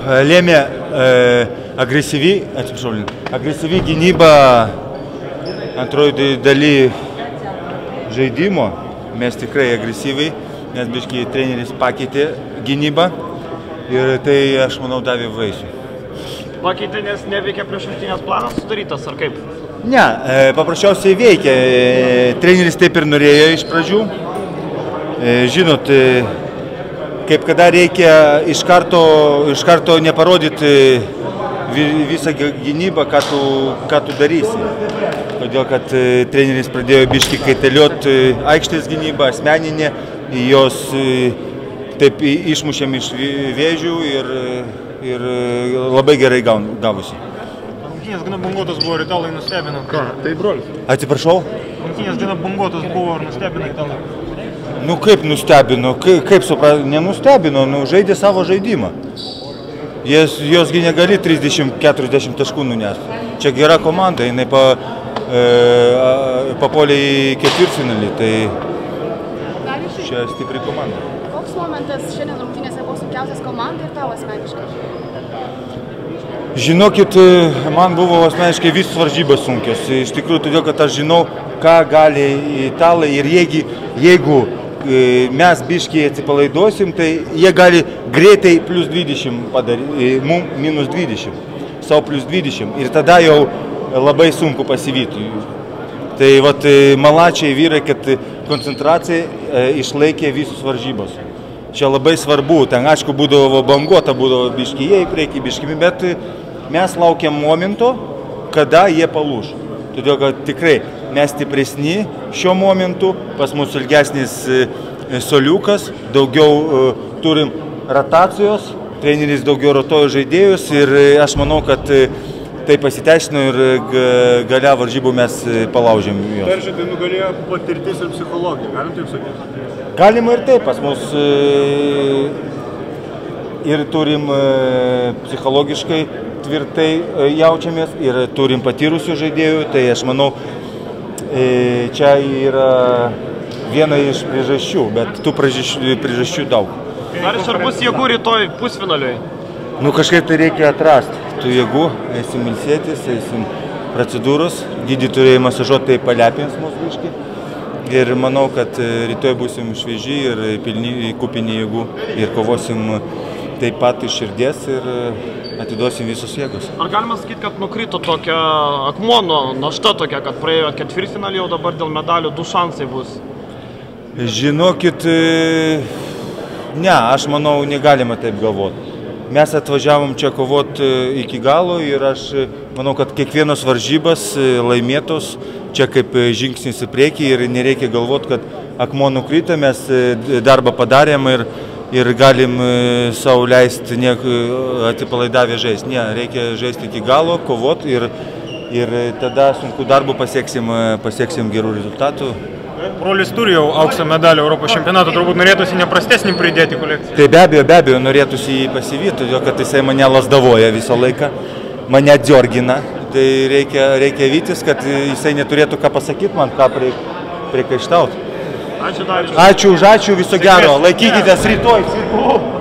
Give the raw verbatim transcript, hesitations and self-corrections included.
lėmė e, agresyvi, atsiprašau, agresyvi gynyba antroji daly žaidimo. Mes tikrai agresyviai, nes biškai treneris pakeitė gynybą ir tai, aš manau, davė vaisių. Pakeitė, nes neveikia prieš rungtynes planas sudarytas, ar kaip? Ne, e, paprasčiausiai veikia. E, treneris taip ir norėjo iš pradžių. E, žinot, e, kaip kada reikia iš karto, iš karto neparodyti visą gynybą, ką tu, ką tu darysi. Todėl, kad e, treneris pradėjo biškai kaitalioti aikštės gynybą, asmeninę, jos e, taip išmušėm iš vėžių ir, ir labai gerai gavusi. Rungtynės gana banguotos buvo ir italai nustebino. Ką? Tai brolis. Atsiprašau? Rungtynės gana banguotos buvo ir nustebino italai. Nu kaip nustebino, kaip, kaip supras, nenustebino, nu žaidė savo žaidimą. Jas, josgi negali trisdešimt keturiasdešimt taškų nunesti. Čia gera komanda, jinai pa, e, papolė į ketvirtfinalį, tai čia stipri komanda. Koks momentas šiandien rungtynėse buvo sunkiausias komandai ir tau asmeniškai? Žinokit, man buvo asmeniškai visos varžybos sunkios. Iš tikrųjų, todėl, kad aš žinau, ką gali italai ir jeigu, jeigu mes biškiai atsipalaiduosim, tai jie gali greitai plus dvidešimt padaryti, mum minus dvidešimt, savo plus dvidešimt ir tada jau labai sunku pasivyti. Tai vat malačiai vyrai, kad koncentracija išlaikė visus varžybos. Čia labai svarbu, ten aišku būdavo banguota, būdavo biškiai į priekį, biškimi, bet mes laukiam momento, kada jie palūš. Todėl, kad tikrai mes stipresni šiuo momentu, pas mus ilgesnis soliukas, daugiau turim rotacijos, treneris daugiau rotuoja žaidėjus ir aš manau, kad tai pasiteisino ir gale varžybų mes palaužėm juos. Peržaidai nugalėjo patirtis ir psichologija, galim taip sakyti? Galima ir taip, pas mus ir turim psichologiškai tvirtai jaučiamės ir turim patyrusių žaidėjų, tai aš manau, čia yra viena iš priežasčių, bet tų priežasčių daug. Ar svarbus jėgų rytoj pusfinaliui? Nu kažkaip tai reikia atrasti tų jėgų, eisim ilsėtis, eisim procedūros, gydytojai masažuotai palepins mūsų biškį. Ir manau, kad rytoj būsim švieži ir pilni kupini jėgų ir kovosim taip pat iš širdies ir atiduosim visus jėgus. Ar galima sakyti, kad nukrito tokia akmuo, našta tokia, kad praėjo ketvirtfinalį, jau dabar dėl medalių du šansai bus? Žinokit, ne, aš manau, negalima taip galvoti. Mes atvažiavom čia kovoti iki galo ir aš manau, kad kiekvienos varžybas laimėtos čia kaip žingsnis į priekį ir nereikia galvoti, kad akmuo nukrito, mes darbą padarėm ir, ir galim savo leisti atsipalaidavę žaisti. Ne, reikia žaisti iki galo, kovoti ir, ir tada sunku darbu pasieksim, pasieksim gerų rezultatų. Brolis turi jau aukso medalį Europos čempionato, turbūt norėtųsi neprastesnį pridėti kolekciją. Tai be abejo, be abejo, norėtųsi jį pasivyti, todėl kad jisai mane lasdavoja visą laiką, mane dziorgina. Tai reikia, reikia vytis, kad jisai neturėtų ką pasakyti man, ką priekaištauti. Ačiū, Darius. Ačiū už ačiū, viso gero, laikykitės rytoj.